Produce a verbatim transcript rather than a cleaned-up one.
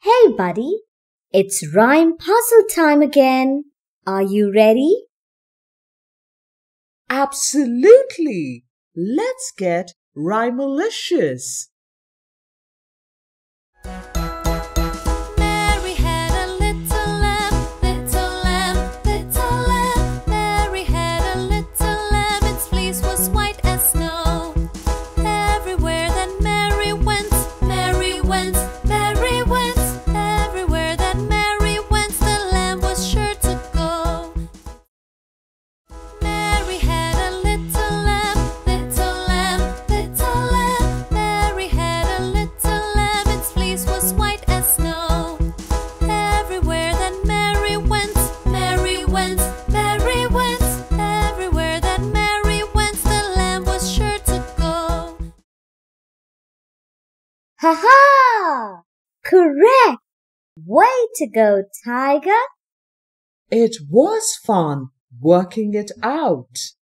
Hey, buddy. It's rhyme puzzle time again. Are you ready? Absolutely! Let's get rhymelicious. Mary had a little lamb, little lamb, little lamb. Mary had a little lamb, its fleece was white as snow. Everywhere that Mary went, Mary went, Mary went. Everywhere that Mary went, the lamb was sure to go. Mary had a little lamb, little lamb, little lamb. Mary had a little lamb, its fleece was white as snow. Everywhere that Mary went, Mary went, Mary went. Everywhere that Mary went, the lamb was sure to go. Ha ha! Correct! Way to go, Tiger! It was fun working it out.